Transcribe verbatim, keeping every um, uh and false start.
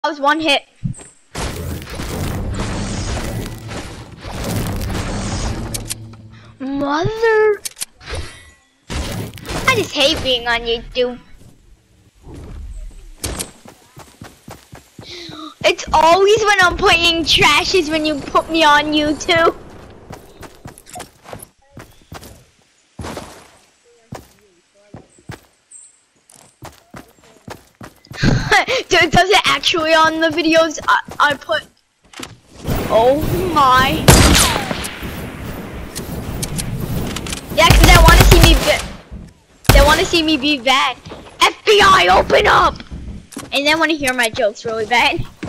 That was one hit. Mother. I just hate being on YouTube. It's always when I'm playing trash is when you put me on YouTube. Does it actually on the videos I, I put? Oh my. Yeah, cause they want to see me be they want to see me be bad. F B I, open up! And they want to hear my jokes really bad.